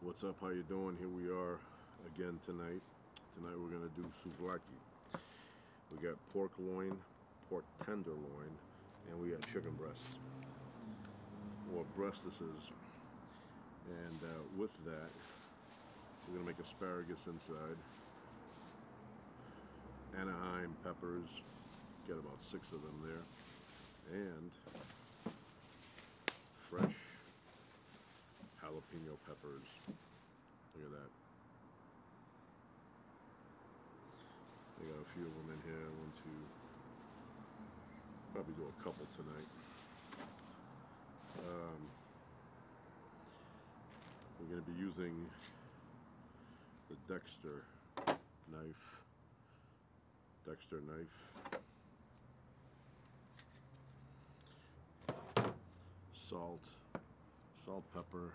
What's up? How you doing? Here we are again tonight. Tonight we're gonna do souvlaki. We got pork loin, pork tenderloin, and we got chicken breasts, or breastises. And with that, we're gonna make asparagus inside, Anaheim peppers. Get about 6 of them there, and fresh jalapeno peppers. Look at that. I got a few of them in here. One, two. Probably do a couple tonight. We're going to be using the Dexter knife. Salt, pepper,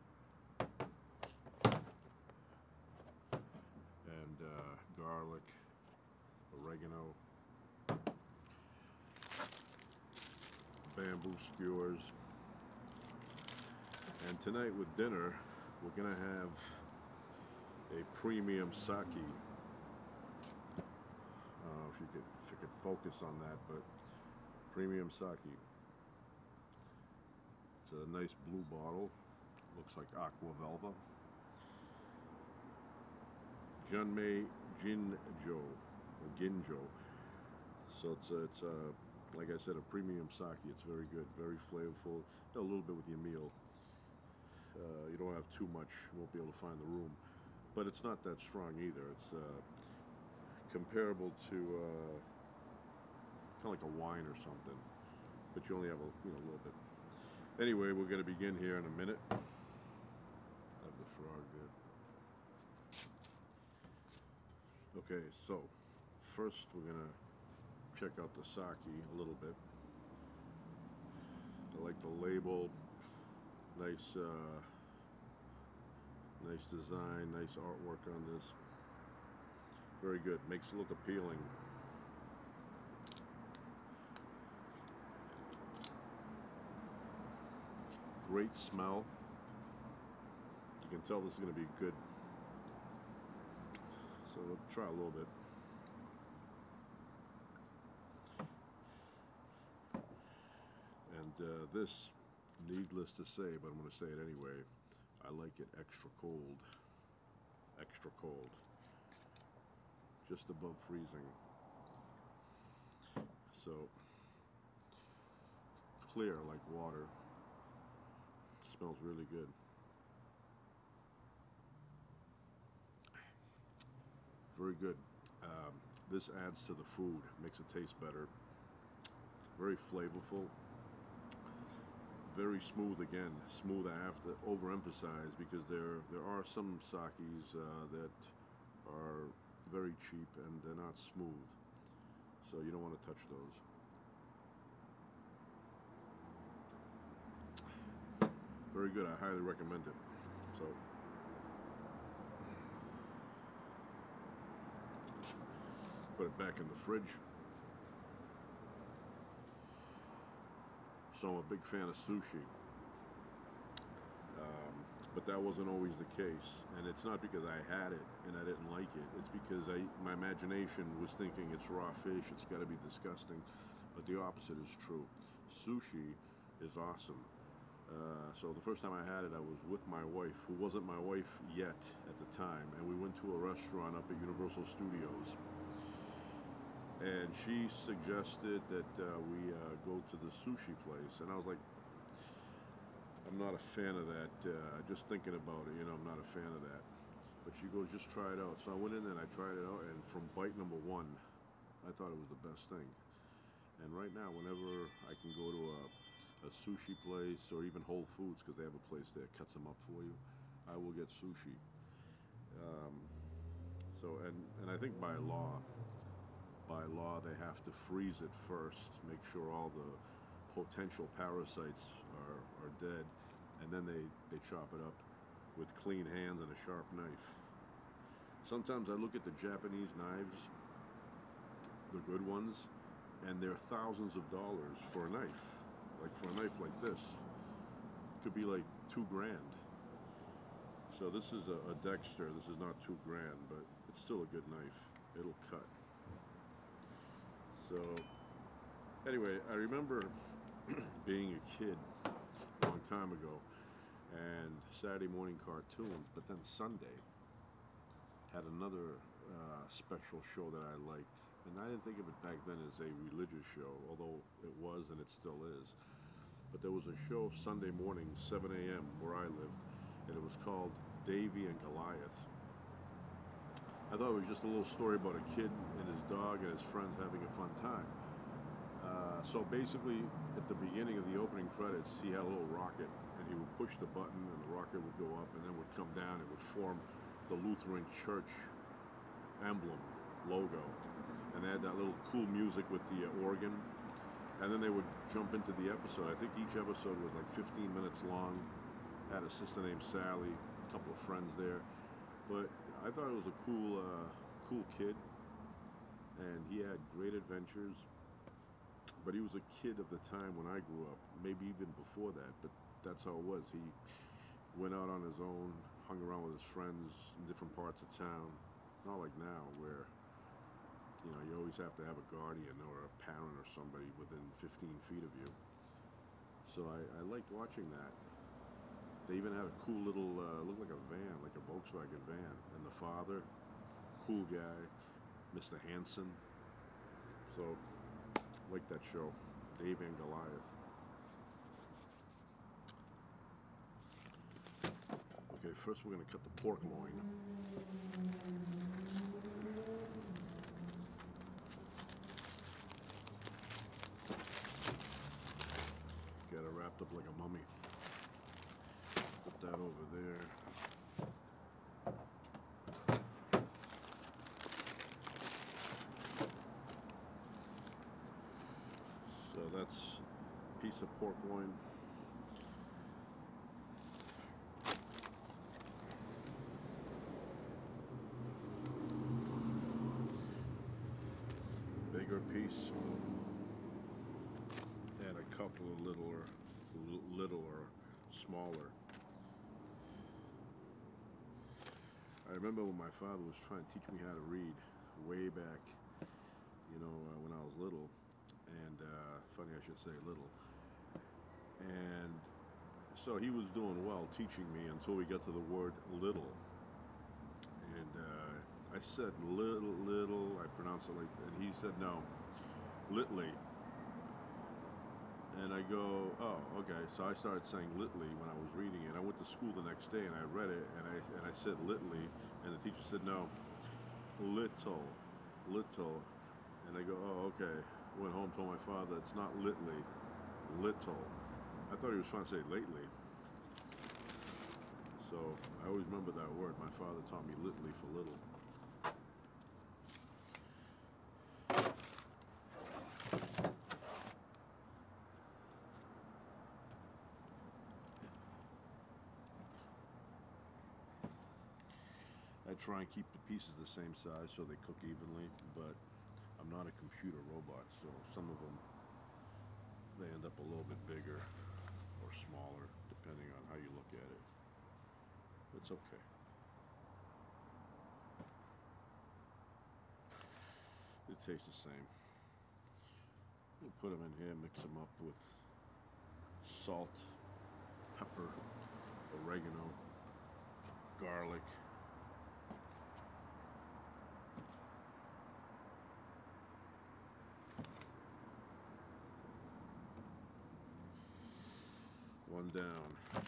and garlic, oregano, bamboo skewers. And tonight with dinner, we're gonna have a premium sake. I don't know if you could focus on that, but premium sake. It's a nice blue bottle. Looks like aqua velva. Junmei Ginjo. So it's like I said, a premium sake. It's very good, very flavorful. A little bit with your meal. You don't have too much. You won't be able to find the room. But it's not that strong either. It's comparable to kind of like a wine or something. But you only have a little bit. Anyway, we're going to begin here in a minute. Have the frog there. Okay, so first we're going to check out the sake a little bit. I like the label. Nice design, nice artwork on this. Very good. Makes it look appealing. Great smell. You can tell this is going to be good. So we'll try a little bit. And this, needless to say, but I'm going to say it anyway, I like it extra cold. Extra cold. Just above freezing. So, clear like water. Smells really good. Very good. This adds to the food, makes it taste better. Very flavorful. Very smooth again. Smooth, I have to overemphasize, because there are some sakis that are very cheap and they're not smooth. So you don't want to touch those. Very good. I highly recommend it. So put it back in the fridge. So I'm a big fan of sushi, but that wasn't always the case. And it's not because I had it and I didn't like it. It's because my imagination was thinking it's raw fish, it's got to be disgusting. But the opposite is true. Sushi is awesome. So the first time I had it, I was with my wife, who wasn't my wife yet at the time, and we went to a restaurant up at Universal Studios. And she suggested that we go to the sushi place, and I was like, I'm not a fan of that. Just thinking about it, I'm not a fan of that. But she goes, just try it out. So I went in there and I tried it out, and from bite number one, I thought it was the best thing. And right now, whenever I can go to a sushi place, or even Whole Foods, because they have a place there that cuts them up for you, I will get sushi. And I think by law, they have to freeze it first, make sure all the potential parasites are dead, and then they chop it up with clean hands and a sharp knife. Sometimes I look at the Japanese knives, the good ones, and they're thousands of dollars for a knife. Like for a knife like this, it could be like $2 grand. So this is a Dexter. This is not too grand, but it's still a good knife. It'll cut. So anyway, I remember being a kid a long time ago and Saturday morning cartoons, but then Sunday had another special show that I liked. And I didn't think of it back then as a religious show, although it was and it still is. But there was a show Sunday morning, 7 a.m., where I lived, and it was called Davy and Goliath. I thought it was just a little story about a kid and his dog and his friends having a fun time. So basically, at the beginning of the opening credits, he had a little rocket, and he would push the button, and the rocket would go up, and then would come down. It would form the Lutheran Church emblem logo, and they had that little cool music with the organ, and then they would jump into the episode. I think each episode was like 15 minutes long. Had a sister named Sally, a couple of friends there, but I thought it was a cool kid, and he had great adventures. But he was a kid of the time when I grew up, maybe even before that, but that's how it was. He went out on his own, hung around with his friends in different parts of town. Not like now, where you always have to have a guardian or a parent or somebody within 15 feet of you. So I liked watching that. They even had a cool little, looked like a van, like a Volkswagen van. And the father, cool guy, Mr. Hanson. So, like that show, Dave and Goliath. Okay, first we're going to cut the pork loin. Got it wrapped up like a mummy. Put that over there. So that's a piece of pork loin. Bigger piece. And a couple of littler, smaller. I remember when my father was trying to teach me how to read way back, when I was little. And funny I should say little. And so he was doing well teaching me until we got to the word little. And I said little, I pronounced it like, and he said no, litly. And I go, oh, okay. So I started saying litly when I was reading it. I went to school the next day and I read it and I said litly, and the teacher said no, little. And I go, oh, okay. Went home, told my father it's not litly, little. I thought he was trying to say lately. So I always remember that word. My father taught me litly for little. I try and keep the pieces the same size so they cook evenly, but I'm not a computer robot, so some of them, they end up a little bit bigger or smaller, depending on how you look at it. It's okay. It tastes the same. We'll put them in here, mix them up with salt, pepper, oregano, garlic. One down.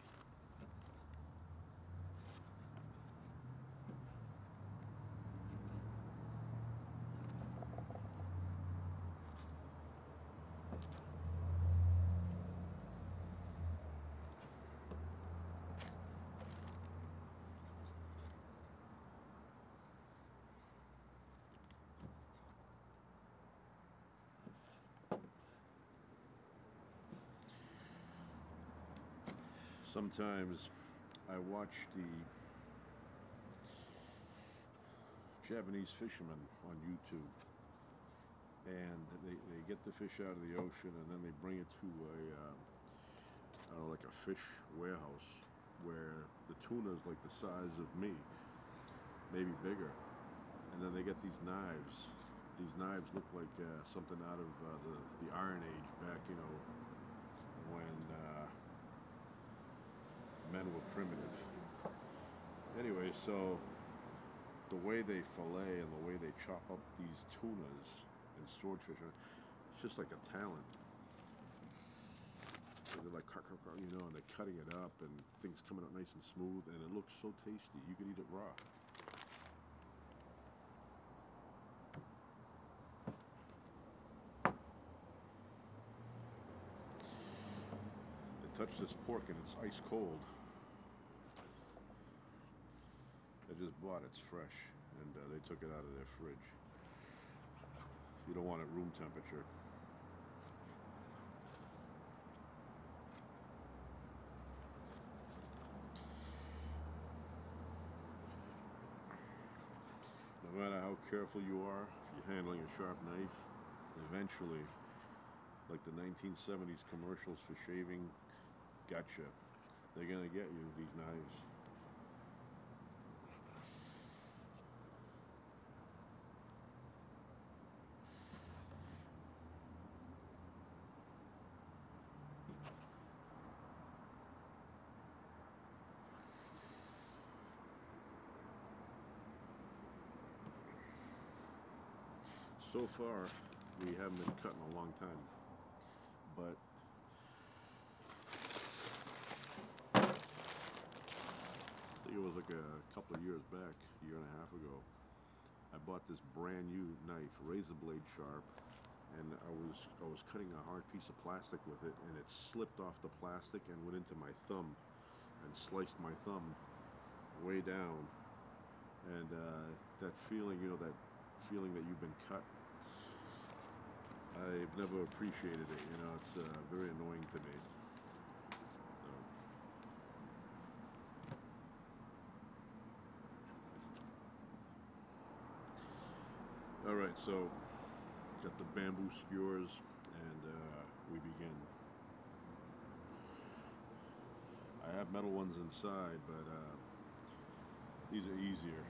Sometimes I watch the Japanese fishermen on YouTube, and they get the fish out of the ocean and then they bring it to a, I don't know, like a fish warehouse where the tuna is like the size of me, maybe bigger, and then they get these knives. These knives look like something out of the Iron Age back, when men were primitive. Anyway, so the way they fillet and the way they chop up these tunas and swordfish, it's just like a talent. So they're like, and they're cutting it up, and things coming out nice and smooth, and it looks so tasty. You could eat it raw. Touch this pork and it's ice cold. I just bought it, it's fresh, and they took it out of their fridge. You don't want it room temperature. No matter how careful you are, if you're handling a sharp knife, eventually, like the 1970s commercials for shaving, gotcha. They're gonna get you, these knives. So far, we haven't been cut in a long time, but I think it was like a couple of years back, a year and a half ago, I bought this brand new knife, razor blade sharp, and I was cutting a hard piece of plastic with it, and it slipped off the plastic and went into my thumb and sliced my thumb way down. And that feeling, that feeling that you've been cut, I've never appreciated it. It's very annoying to me. All right, so got the bamboo skewers, and we begin. I have metal ones inside, but these are easier.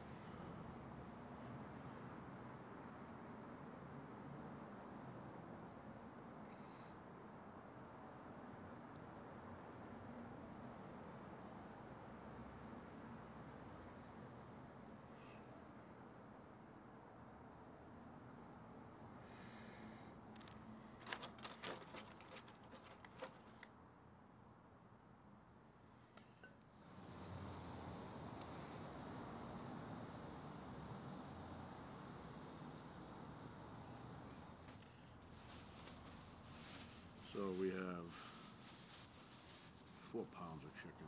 So we have 4 pounds of chicken.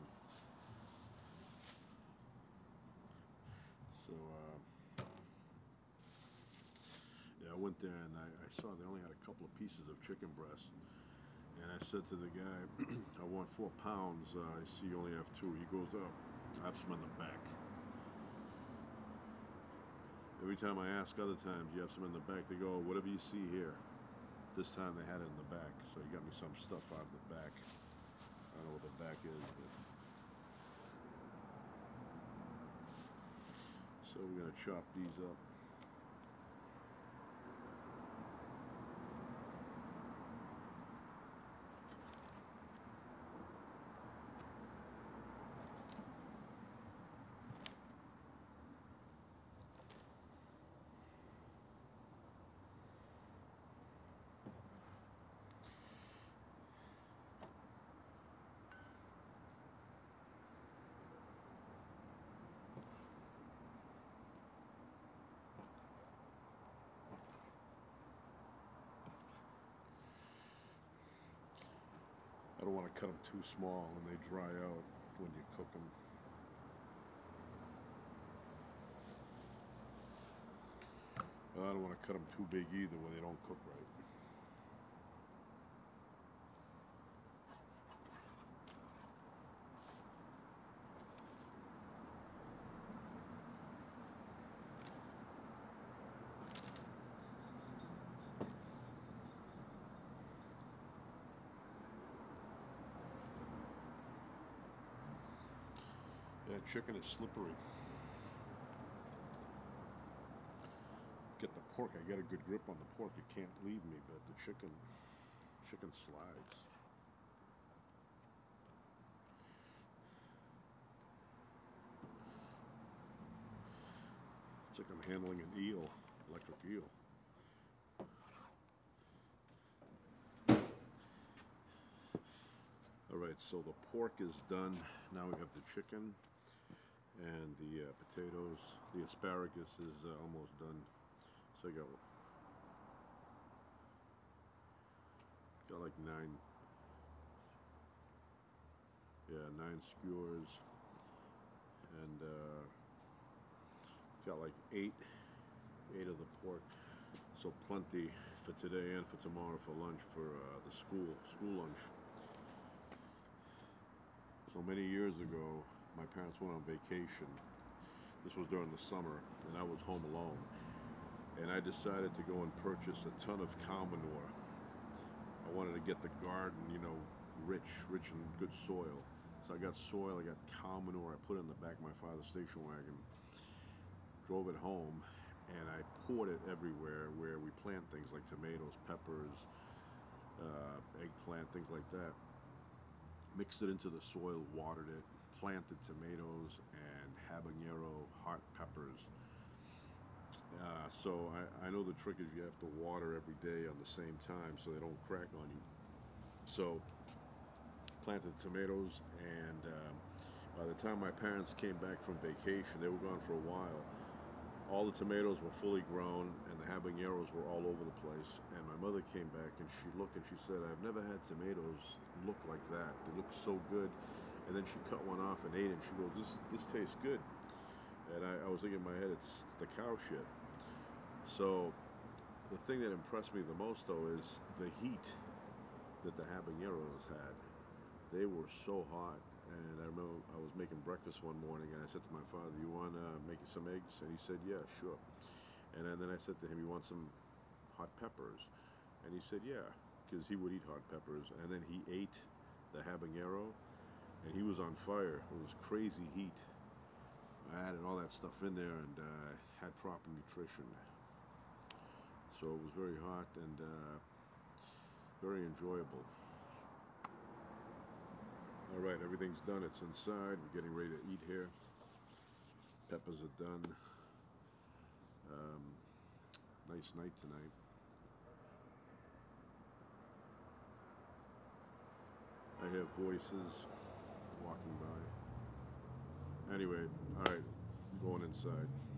So yeah, I went there and I saw they only had a couple of pieces of chicken breast, and I said to the guy, I want 4 pounds. I see you only have 2. He goes, oh, I have some in the back. Every time I ask other times, you have some in the back, they go, whatever you see here. This time they had it in the back, so he got me some stuff out of the back. I don't know what the back is, but... So we're going to chop these up. I don't want to cut them too small when they dry out when you cook them. I don't want to cut them too big either when they don't cook right. That chicken is slippery. Get the pork. I get a good grip on the pork. It can't leave me, but the chicken slides. It's like I'm handling an eel, electric eel. Alright, so the pork is done. Now we have the chicken and the potatoes. The asparagus is almost done. So I got like 9 skewers, and got like 8 of the pork. So plenty for today and for tomorrow for lunch for the school lunch. So many years ago, my parents went on vacation. This was during the summer, and I was home alone. And I decided to go and purchase a ton of cow manure. I wanted to get the garden, rich and good soil. So I got soil, I got cow manure. I put it in the back of my father's station wagon, drove it home, and I poured it everywhere where we plant things like tomatoes, peppers, eggplant, things like that. Mixed it into the soil, watered it, planted tomatoes and habanero hot peppers. So I know the trick is you have to water every day on the same time so they don't crack on you. So planted tomatoes, and by the time my parents came back from vacation, they were gone for a while, all the tomatoes were fully grown and the habaneros were all over the place. And my mother came back and she looked and she said, I've never had tomatoes look like that. They look so good. And then she cut one off and ate it, and she goes, this tastes good. And I was thinking in my head, it's the cow shit. So the thing that impressed me the most, though, is the heat that the habaneros had. They were so hot. And I remember I was making breakfast one morning, and I said to my father, you want to make some eggs? And he said, yeah, sure. And then I said to him, you want some hot peppers? And he said, yeah, because he would eat hot peppers. And then he ate the habanero, and he was on fire. It was crazy heat. I added all that stuff in there and had proper nutrition. So it was very hot and very enjoyable. Alright, everything's done. It's inside. We're getting ready to eat here. Peppers are done. Nice night tonight. I hear voices walking by. Anyway, alright, I'm going inside.